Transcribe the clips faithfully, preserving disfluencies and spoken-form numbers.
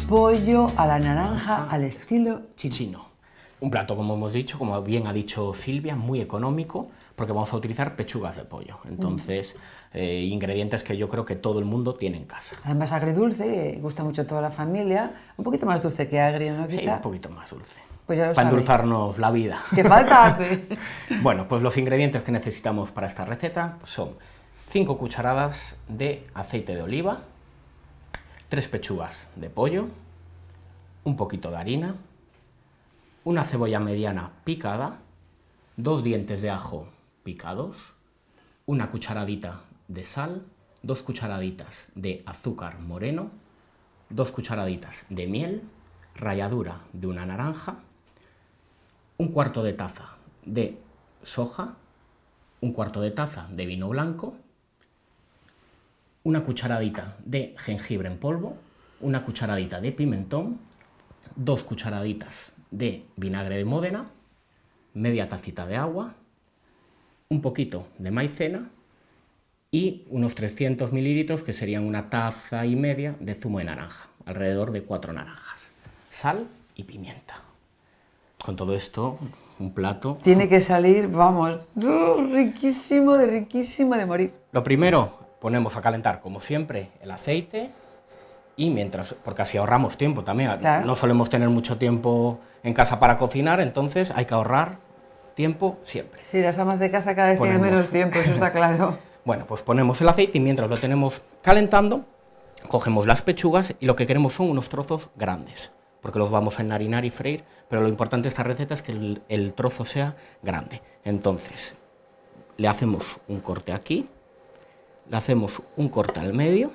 pollo a la naranja al estilo chino. Un plato, como hemos dicho, como bien ha dicho Silvia, muy económico, porque vamos a utilizar pechugas de pollo. Entonces, mm. eh, ingredientes que yo creo que todo el mundo tiene en casa. Además agridulce, gusta mucho a toda la familia. Un poquito más dulce que agrio, ¿no? Sí, Quizá. un poquito más dulce. Pues ya lo para sabéis. endulzarnos la vida. ¿Qué falta hace? Bueno, pues los ingredientes que necesitamos para esta receta son cinco cucharadas de aceite de oliva, tres pechugas de pollo, un poquito de harina, una cebolla mediana picada, dos dientes de ajo picados, una cucharadita de sal, dos cucharaditas de azúcar moreno, dos cucharaditas de miel, ralladura de una naranja, un cuarto de taza de soja, un cuarto de taza de vino blanco, una cucharadita de jengibre en polvo, una cucharadita de pimentón, dos cucharaditas de vinagre de Módena, media tacita de agua, un poquito de maicena y unos trescientos mililitros, que serían una taza y media de zumo de naranja, alrededor de cuatro naranjas, sal y pimienta. Con todo esto, un plato... Tiene que salir, vamos, uh, riquísimo, de riquísimo de morir. Lo primero, ponemos a calentar, como siempre, el aceite y mientras, porque así ahorramos tiempo también. Claro. No solemos tener mucho tiempo en casa para cocinar, entonces hay que ahorrar tiempo siempre. Sí, las amas de casa cada vez ponemos... tienen menos tiempo, eso está claro. Bueno, pues ponemos el aceite y mientras lo tenemos calentando, cogemos las pechugas y lo que queremos son unos trozos grandes, porque los vamos a enharinar y freír, pero lo importante de esta receta es que el, el trozo sea grande. Entonces, le hacemos un corte aquí, le hacemos un corte al medio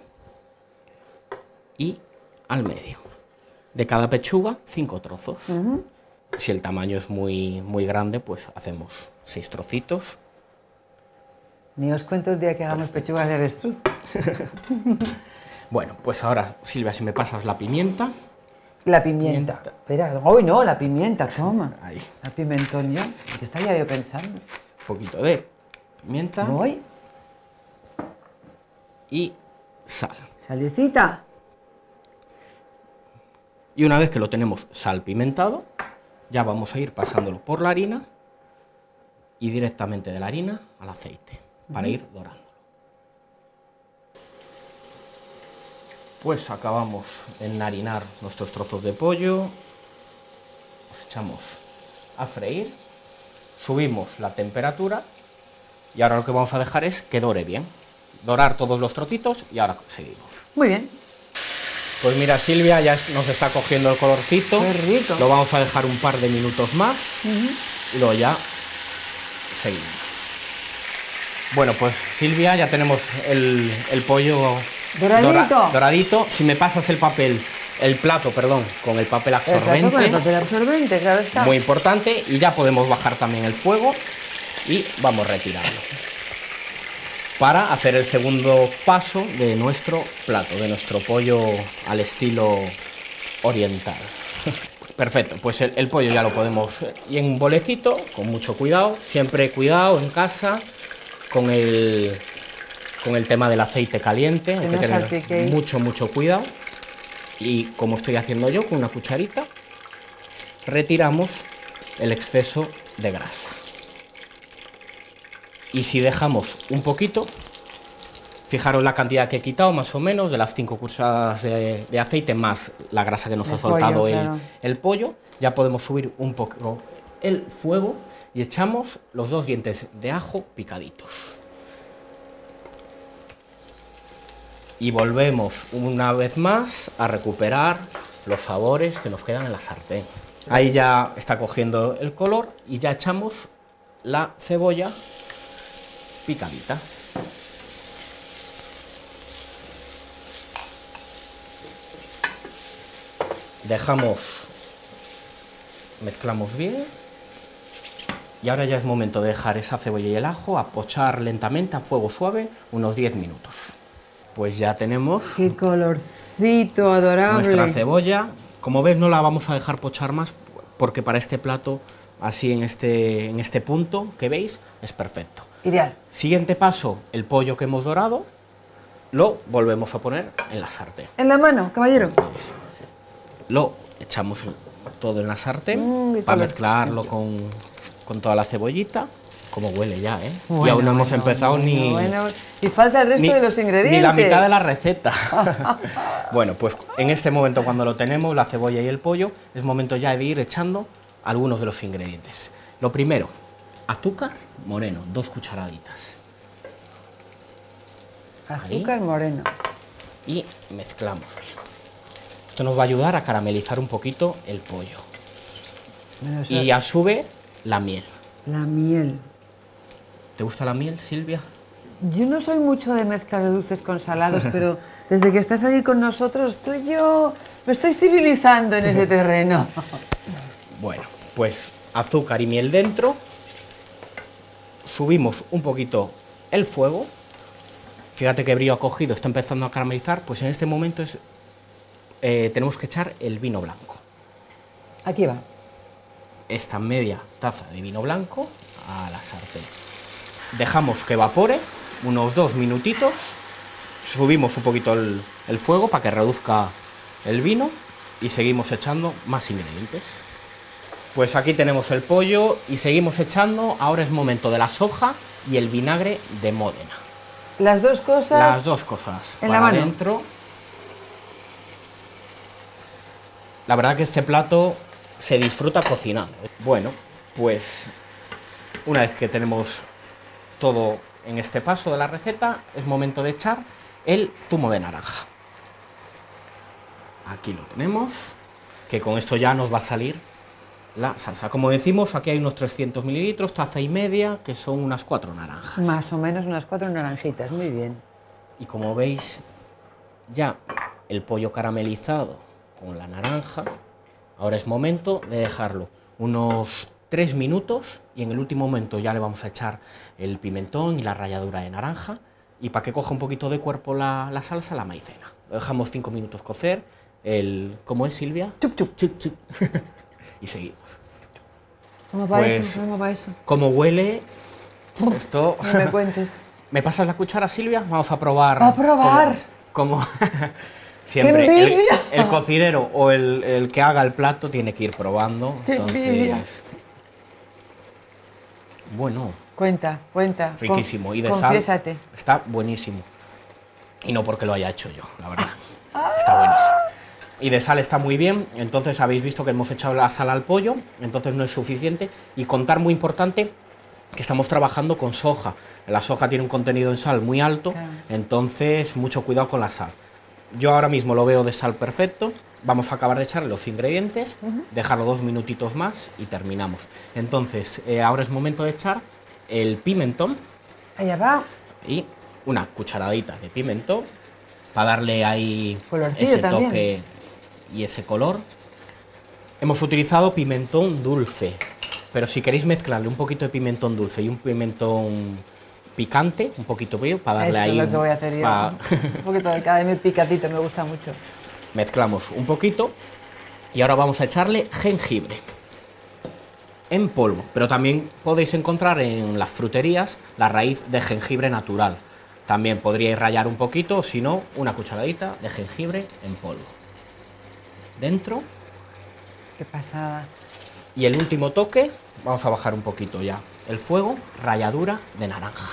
y al medio. De cada pechuga, cinco trozos. Uh-huh. Si el tamaño es muy, muy grande, pues hacemos seis trocitos. Ni os cuento el día que hagamos Perfecto. Pechugas de avestruz. Bueno, pues ahora, Silvia, si me pasas la pimienta. La pimienta. pimienta. Espera, hoy no, la pimienta, toma. Ahí. La pimentón yo. ¿Qué estaría yo pensando? Un poquito de pimienta. Voy. Y sal. Salicita. Y una vez que lo tenemos salpimentado, ya vamos a ir pasándolo por la harina y directamente de la harina al aceite, para uh-huh. ir dorando. Pues acabamos de enharinar nuestros trozos de pollo, los echamos a freír, subimos la temperatura y ahora lo que vamos a dejar es que dore bien. Dorar todos los trocitos y ahora seguimos. Muy bien. Pues mira, Silvia, ya nos está cogiendo el colorcito. Qué rico. Lo vamos a dejar un par de minutos más uh-huh. y luego ya seguimos. Bueno, pues Silvia, ya tenemos el, el pollo doradito. Dora, doradito. Si me pasas el papel, el plato, perdón, con el papel absorbente. El plato con el papel absorbente, claro está. Muy importante. Y ya podemos bajar también el fuego y vamos retirando. Para hacer el segundo paso de nuestro plato, de nuestro pollo al estilo oriental. Perfecto, pues el, el pollo ya lo podemos y en un bolecito, con mucho cuidado, siempre cuidado en casa con el, con el tema del aceite caliente, hay que tener mucho, mucho cuidado. Y como estoy haciendo yo, con una cucharita, retiramos el exceso de grasa. Y si dejamos un poquito, fijaros la cantidad que he quitado más o menos de las cinco cucharadas de, de aceite más la grasa que nos el ha soltado pollo, el, claro. el pollo, ya podemos subir un poco el fuego y echamos los dos dientes de ajo picaditos. Y volvemos una vez más a recuperar los sabores que nos quedan en la sartén. Ahí ya está cogiendo el color y ya echamos la cebolla picadita. Dejamos, mezclamos bien y ahora ya es momento de dejar esa cebolla y el ajo a pochar lentamente a fuego suave unos diez minutos. Pues ya tenemos ¡qué colorcito adorable! Nuestra cebolla. Como ves, no la vamos a dejar pochar más porque para este plato, así en este, en este punto que veis, es perfecto. Ideal. Siguiente paso, el pollo que hemos dorado, lo volvemos a poner en la sartén. ¿En la mano, caballero? Entonces, lo echamos todo en la sartén Mm, para todo- mezclarlo con, con toda la cebollita. Como huele ya, ¿eh? y Bueno, aún no hemos bueno, empezado bueno, ni, bueno. Y falta el resto ni, de los ingredientes. ni la mitad de la receta. Bueno, pues en este momento, cuando lo tenemos, la cebolla y el pollo, es momento ya de ir echando algunos de los ingredientes. Lo primero, azúcar moreno, dos cucharaditas. Azúcar moreno. Y mezclamos bien. Esto nos va a ayudar a caramelizar un poquito el pollo. Bueno, eso- Y a su vez, la miel. La miel. ¿Te gusta la miel, Silvia? Yo no soy mucho de mezclar dulces con salados, pero desde que estás allí con nosotros, estoy yo me estoy civilizando en ese terreno. Bueno, pues azúcar y miel dentro. Subimos un poquito el fuego. Fíjate qué brillo ha cogido, está empezando a caramelizar. Pues en este momento es, eh, tenemos que echar el vino blanco. Aquí va. Esta media taza de vino blanco a la sartén. Dejamos que evapore unos dos minutitos. Subimos un poquito el, el fuego para que reduzca el vino y seguimos echando más ingredientes. Pues aquí tenemos el pollo y seguimos echando. Ahora es momento de la soja y el vinagre de Módena. Las dos cosas. Las dos cosas en para la mano. adentro. La verdad que este plato se disfruta cocinando. Bueno, pues una vez que tenemos todo en este paso de la receta, es momento de echar el zumo de naranja. Aquí lo tenemos, que con esto ya nos va a salir la salsa. Como decimos, aquí hay unos trescientos mililitros, taza y media, que son unas cuatro naranjas. Más o menos unas cuatro naranjitas, muy bien. Y como veis, ya el pollo caramelizado con la naranja. Ahora es momento de dejarlo unos tres minutos y en el último momento ya le vamos a echar el pimentón y la ralladura de naranja. Y para que coja un poquito de cuerpo la, la salsa, la maicena. Lo dejamos cinco minutos cocer. El, ¿Cómo es, Silvia? Chup, chup. Chup, chup. Y seguimos. ¿Cómo va Pues- eso? ¿Cómo va eso? Como huele, esto... No me cuentes. ¿Me pasas la cuchara, Silvia? Vamos a probar. ¡A probar! Como, como siempre, ¡Qué el, envidia! el cocinero o el, el que haga el plato tiene que ir probando. ¡Qué envidia! Bueno, Cuenta, cuenta. Con- riquísimo. Y de Confiésate. sal está buenísimo. Y no porque lo haya hecho yo, la verdad. Está buenísimo. Y de sal está muy bien. Entonces habéis visto que hemos echado la sal al pollo. Entonces no es suficiente. Y contar, muy importante, que estamos trabajando con soja. La soja tiene un contenido en sal muy alto, Claro. entonces mucho cuidado con la sal. Yo ahora mismo lo veo de sal perfecto. Vamos a acabar de echar los ingredientes, dejarlo dos minutitos más y terminamos. Entonces, eh, ahora es momento de echar el pimentón Allá va. y una cucharadita de pimentón para darle ahí Colorcillo ese también. toque y ese color. Hemos utilizado pimentón dulce, pero si queréis mezclarle un poquito de pimentón dulce y un pimentón picante, un poquito bello, para darle Eso ahí... es lo un- que voy a hacer yo. pa- Un poquito de cada vez picadito, me gusta mucho. Mezclamos un poquito y ahora vamos a echarle jengibre en polvo, pero también podéis encontrar en las fruterías la raíz de jengibre natural. También podríais rallar un poquito, o si no, una cucharadita de jengibre en polvo. Dentro. Qué pasada. Y el último toque, vamos a bajar un poquito ya el fuego, ralladura de naranja.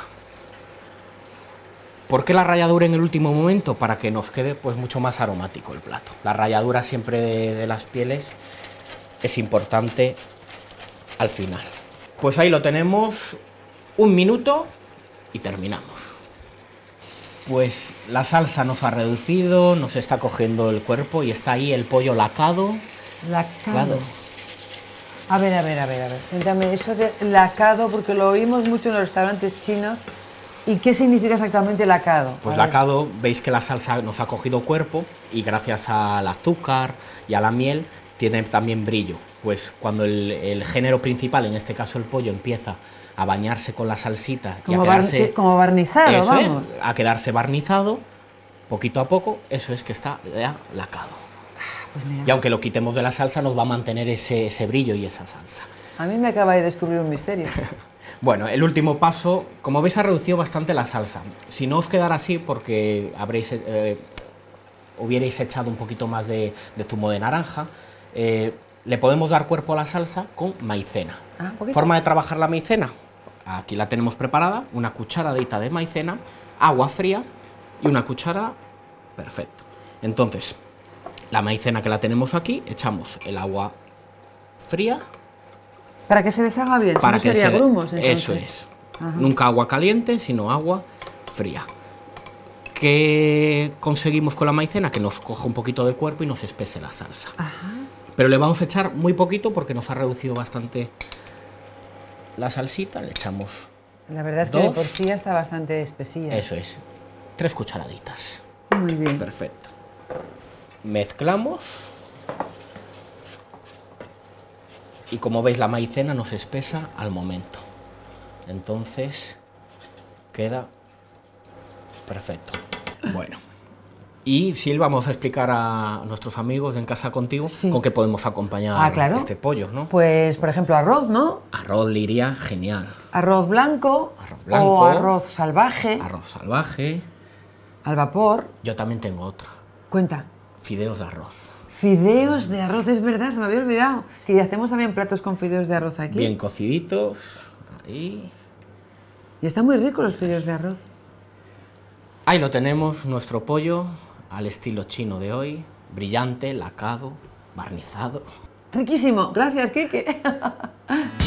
¿Por qué la ralladura en el último momento? Para que nos quede pues mucho más aromático el plato. La ralladura siempre de, de las pieles es importante al final. Pues ahí lo tenemos, un minuto y terminamos. Pues la salsa nos ha reducido, nos está cogiendo el cuerpo y está ahí el pollo lacado. Lacado. Claro. A ver, a ver, a ver, a ver. Cuéntame eso de lacado, porque lo oímos mucho en los restaurantes chinos. ¿Y qué significa exactamente lacado? Pues A ver. lacado, veis que la salsa nos ha cogido cuerpo y gracias al azúcar y a la miel tiene también brillo. Pues cuando el, el género principal, en este caso el pollo, empieza a bañarse con la salsita y a Como, bar- quedarse, como barnizado, eso es, vamos. a quedarse barnizado, poquito a poco, eso es que está ya lacado. Pues mira, Y aunque lo quitemos de la salsa, nos va a mantener ese, ese brillo y esa salsa. a mí me acaba de descubrir un misterio. Bueno, el último paso, como veis, ha reducido bastante la salsa. Si no os quedara así, porque habréis eh, hubierais echado un poquito más de, de zumo de naranja. Eh, le podemos dar cuerpo a la salsa con maicena. Ah, Forma de trabajar la maicena. Aquí la tenemos preparada, una cucharadita de maicena, agua fría y una cuchara, perfecto. Entonces, la maicena que la tenemos aquí, echamos el agua fría. Para que se deshaga bien, Para si no que sería se... grumos, entonces. Eso es. Ajá. Nunca agua caliente, sino agua fría. ¿Qué conseguimos con la maicena? Que nos coja un poquito de cuerpo y nos espese la salsa. Ajá. Pero le vamos a echar muy poquito porque nos ha reducido bastante la salsita. Le echamos... La verdad es que dos. de por sí ya está bastante espesilla. Eso es. Tres cucharaditas. Muy bien. Perfecto. Mezclamos. Y como veis, la maicena nos espesa al momento. Entonces, queda perfecto. Bueno. Y Sil, vamos a explicar a nuestros amigos de En Casa Contigo Sí. con qué podemos acompañar Ah, claro. este pollo, ¿no? Pues, por ejemplo, arroz, ¿no? Arroz le iría genial. Arroz blanco, Arroz blanco. o arroz salvaje, Arroz salvaje. al vapor. Yo también tengo otra. Cuenta. Fideos de arroz. Fideos de arroz, es verdad, se me había olvidado. Que ya hacemos también platos con fideos de arroz aquí. Bien cociditos. Ahí. Y están muy ricos los fideos de arroz. Ahí lo tenemos, nuestro pollo al estilo chino de hoy. Brillante, lacado, barnizado. Riquísimo, gracias, Kike.